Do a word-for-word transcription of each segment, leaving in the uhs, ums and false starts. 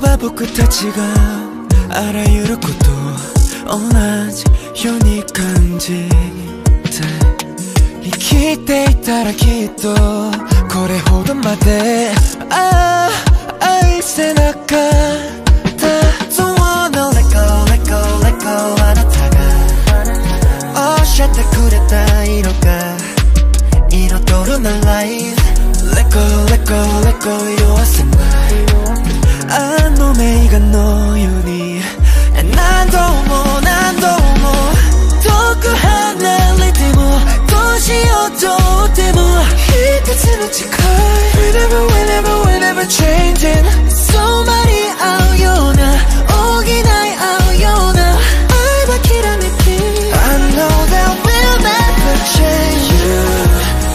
僕たちがあらゆること同じように感じて生きていたらきっとこれほどまでああ愛せなかった Don't wanna let go let go let go あなたが教えてくれた色が彩るな Life Let go let go let go 色あせないあの名画のように何度も何度も遠く離れても年をとっても一つの誓い Whenever whenever whenever changing somebody 合うような補い合うような愛はきらめき I know that we'll never change you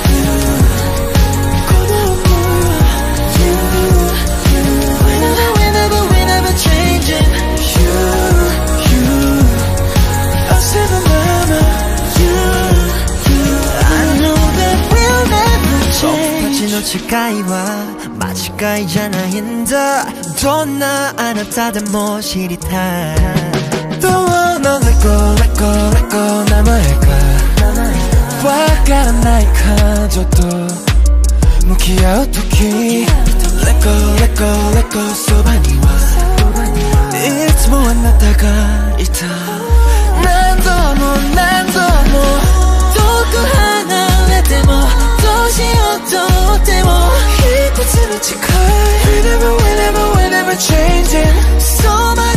誓いは間違いじゃないんだどんなあなたでも知りたい Don't wanna let go let go let go 名前がわからない感情と向き合うとき Let go let go let go そばにはいつもあなたがいた何度も何度も遠く離れても年をとっても一つの誓い Whenever whenever whenever changing So much